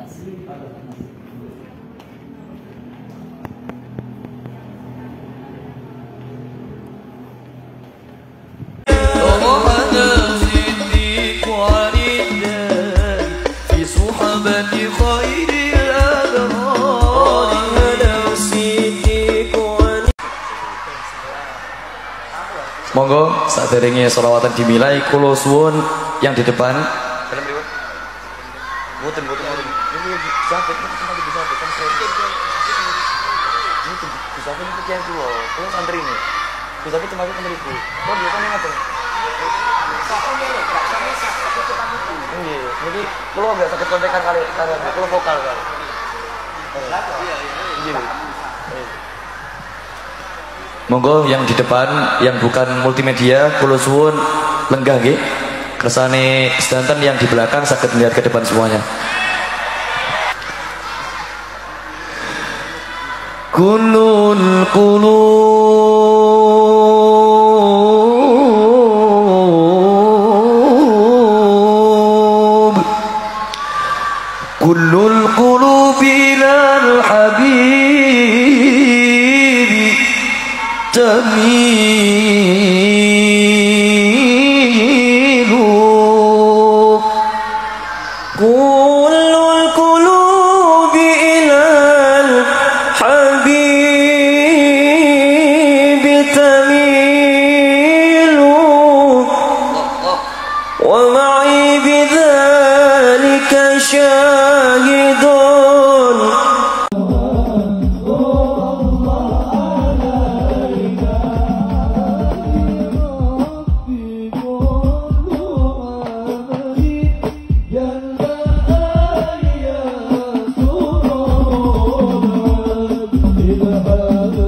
Monggo saderenge sholawatan dimilai kula suwun yang di depan. Mboten. Ini sampai bisa kan sekian tuh. Kalau santri ini. Bisa kita masuk ke mriku. Kok dia kan ngaten. Nggih, jadi kula enggak sakit kontekan kali kula vokal kali. Iya. Monggo yang di depan yang bukan multimedia kula suwun lenggah nggih. Kersane sedanten yang di belakang saged melihat ke depan semuanya. Kullul qulub kullul qulubi ilal habibi tamilu kullul qulubi ilal habibi tamilu wa ma'i bidzalika syahidun. إلى